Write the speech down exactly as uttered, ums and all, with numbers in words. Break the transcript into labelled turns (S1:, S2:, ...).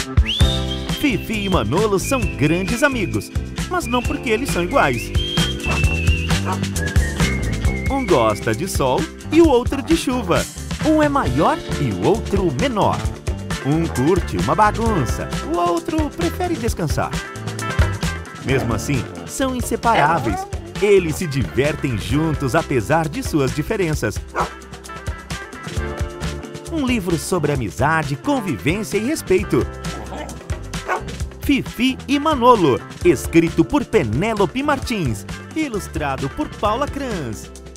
S1: Fifi e Manolo são grandes amigos, mas não porque eles são iguais. Um gosta de sol e o outro de chuva. Um é maior e o outro menor. Um curte uma bagunça, o outro prefere descansar. Mesmo assim, são inseparáveis. Eles se divertem juntos apesar de suas diferenças. Um livro sobre amizade, convivência e respeito. Fifi e Manolo, escrito por Penélope Martins, ilustrado por Paula Kranz.